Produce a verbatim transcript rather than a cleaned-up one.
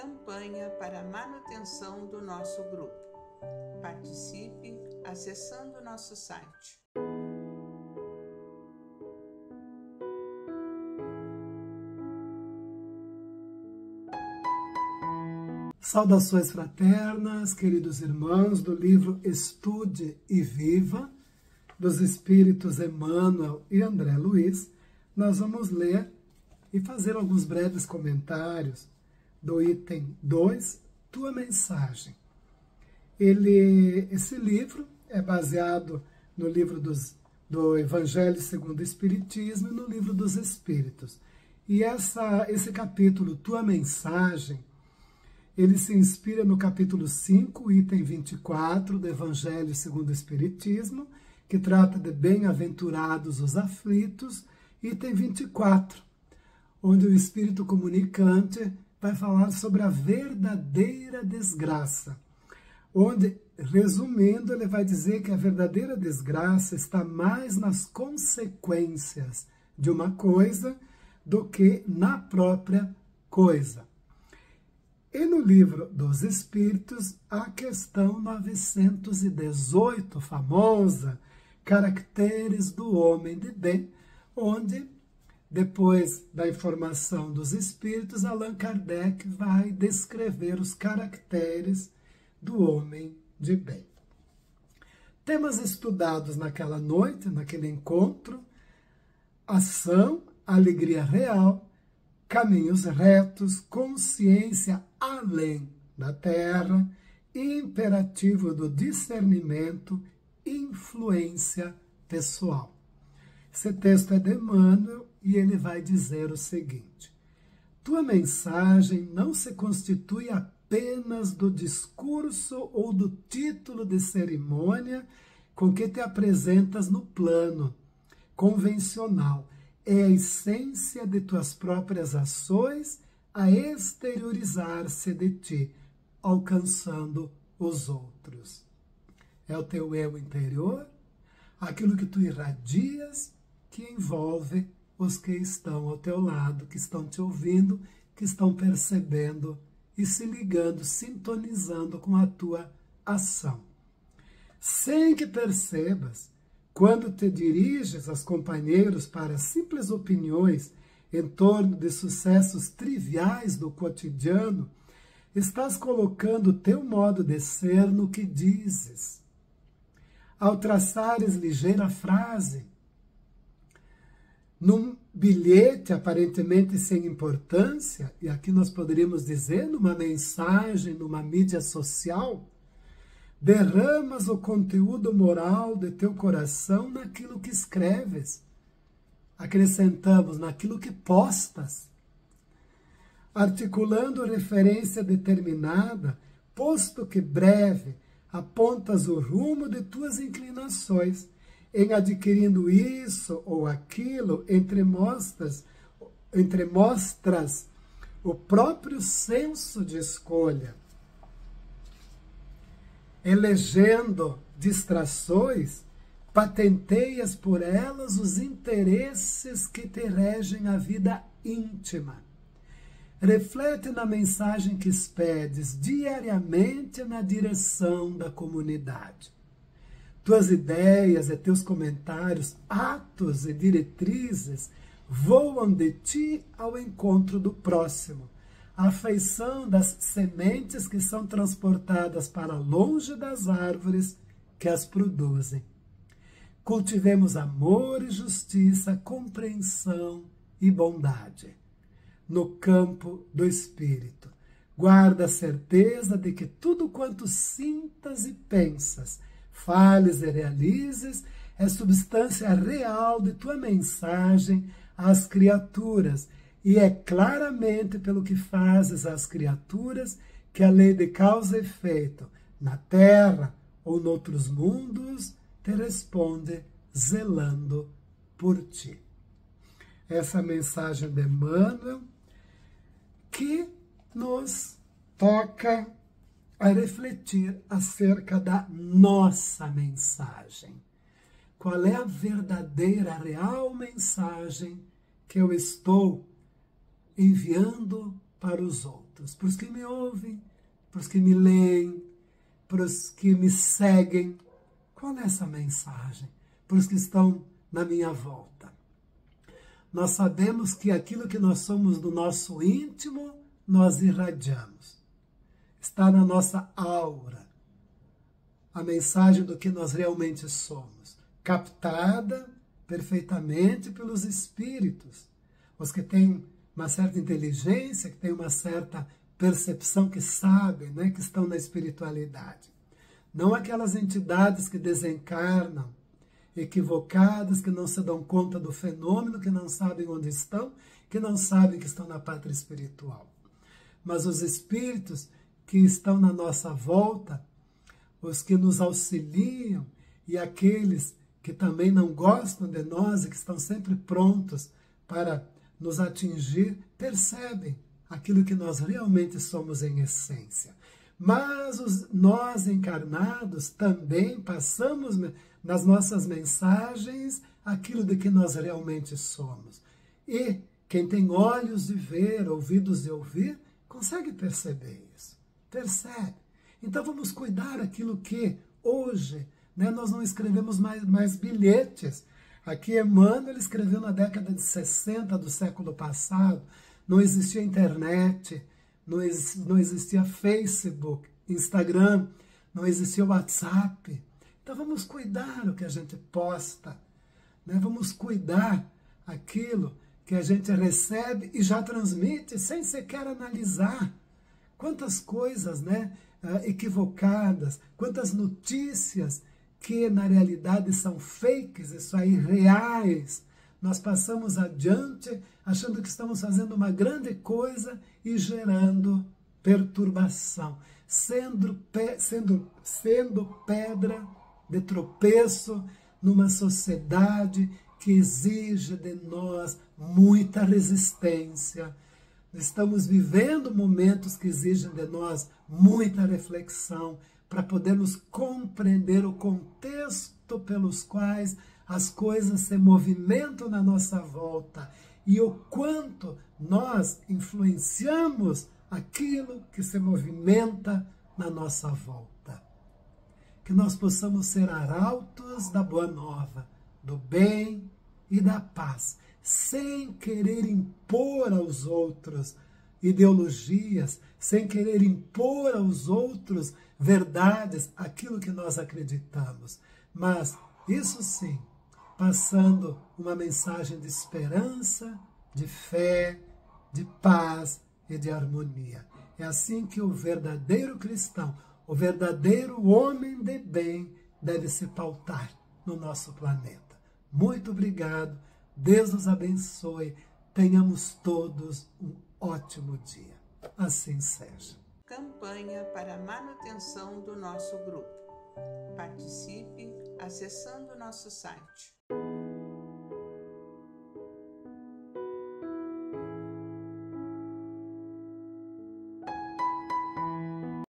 campanha para a manutenção do nosso grupo. Participe acessando nosso site. Saudações fraternas, queridos irmãos, do livro Estude e Viva, dos Espíritos Emmanuel e André Luiz. Nós vamos ler e fazer alguns breves comentários do item dois, Tua Mensagem. Ele, esse livro é baseado no livro dos, do Evangelho segundo o Espiritismo e no livro dos Espíritos. E essa, esse capítulo, Tua Mensagem, ele se inspira no capítulo cinco, item vinte e quatro, do Evangelho segundo o Espiritismo, que trata de bem-aventurados os aflitos, item vinte e quatro, onde o Espírito comunicante vai falar sobre a verdadeira desgraça, onde, resumindo, ele vai dizer que a verdadeira desgraça está mais nas consequências de uma coisa do que na própria coisa. E no livro dos Espíritos, a questão novecentos e dezoito, famosa, Caracteres do Homem de Bem, onde, depois da informação dos Espíritos, Allan Kardec vai descrever os caracteres do homem de bem. Temas estudados naquela noite, naquele encontro: ação, alegria real, caminhos retos, consciência além da terra, imperativo do discernimento, influência pessoal. Esse texto é de Emmanuel e ele vai dizer o seguinte: tua mensagem não se constitui apenas do discurso ou do título de cerimônia com que te apresentas no plano convencional. É a essência de tuas próprias ações a exteriorizar-se de ti, alcançando os outros. É o teu eu interior, aquilo que tu irradias, que envolve os que estão ao teu lado, que estão te ouvindo, que estão percebendo e se ligando, sintonizando com a tua ação. Sem que percebas, quando te diriges aos companheiros para simples opiniões em torno de sucessos triviais do cotidiano, estás colocando o teu modo de ser no que dizes. Ao traçares ligeira frase, num bilhete aparentemente sem importância, e aqui nós poderíamos dizer numa mensagem, numa mídia social, derramas o conteúdo moral de teu coração naquilo que escreves. Acrescentamos, naquilo que postas. Articulando referência determinada, posto que breve, apontas o rumo de tuas inclinações, em adquirindo isso ou aquilo, entre mostras, entre mostras o próprio senso de escolha, elegendo distrações, patenteias por elas os interesses que te regem a vida íntima. Reflete na mensagem que expedes diariamente na direção da comunidade. Tuas ideias e teus comentários, atos e diretrizes voam de ti ao encontro do próximo, a afeição das sementes que são transportadas para longe das árvores que as produzem. Cultivemos amor e justiça, compreensão e bondade. No campo do espírito, guarda a certeza de que tudo quanto sintas e pensas, fales e realizes, é substância real de tua mensagem às criaturas, e é claramente pelo que fazes às criaturas que a lei de causa e efeito, na terra ou noutros mundos, te responde zelando por ti. Essa mensagem de Emmanuel que nos toca a refletir acerca da nossa mensagem. Qual é a verdadeira, real mensagem que eu estou enviando para os outros? altos, para os que me ouvem, para os que me leem, para os que me seguem. Qual é essa mensagem? Para os que estão na minha volta. Nós sabemos que aquilo que nós somos do nosso íntimo, nós irradiamos. Está na nossa aura. A mensagem do que nós realmente somos, captada perfeitamente pelos espíritos. Os que têm uma certa inteligência, que têm uma certa percepção, que sabem, né, que estão na espiritualidade. Não aquelas entidades que desencarnam, equivocadas, que não se dão conta do fenômeno, que não sabem onde estão, que não sabem que estão na pátria espiritual. Mas os espíritos que estão na nossa volta, os que nos auxiliam e aqueles que também não gostam de nós e que estão sempre prontos para nos atingir, percebem aquilo que nós realmente somos em essência. Mas os, nós encarnados também passamos nas nossas mensagens aquilo de que nós realmente somos. E quem tem olhos de ver, ouvidos de ouvir, consegue perceber isso. Percebe. Então vamos cuidar aquilo que hoje, né, nós não escrevemos mais, mais bilhetes. Aqui Emmanuel escreveu na década de sessenta do século passado, não existia internet, não, ex, não existia Facebook, Instagram, não existia WhatsApp. Então vamos cuidar o que a gente posta, né? Vamos cuidar aquilo que a gente recebe e já transmite sem sequer analisar. Quantas coisas, né, equivocadas, quantas notícias que na realidade são fakes, isso aí, reais. Nós passamos adiante achando que estamos fazendo uma grande coisa e gerando perturbação, sendo, pe sendo, sendo pedra de tropeço numa sociedade que exige de nós muita resistência. Estamos vivendo momentos que exigem de nós muita reflexão para podermos compreender o contexto pelos quais as coisas se movimentam na nossa volta e o quanto nós influenciamos aquilo que se movimenta na nossa volta. Que nós possamos ser arautos da boa nova, do bem e da paz, sem querer impor aos outros ideologias, sem querer impor aos outros verdades, aquilo que nós acreditamos. Mas, isso sim, passando uma mensagem de esperança, de fé, de paz e de harmonia. É assim que o verdadeiro cristão, o verdadeiro homem de bem deve se pautar no nosso planeta. Muito obrigado, Deus nos abençoe, tenhamos todos um ótimo dia. Assim seja. Campanha para a manutenção do nosso grupo. Participe acessando nosso site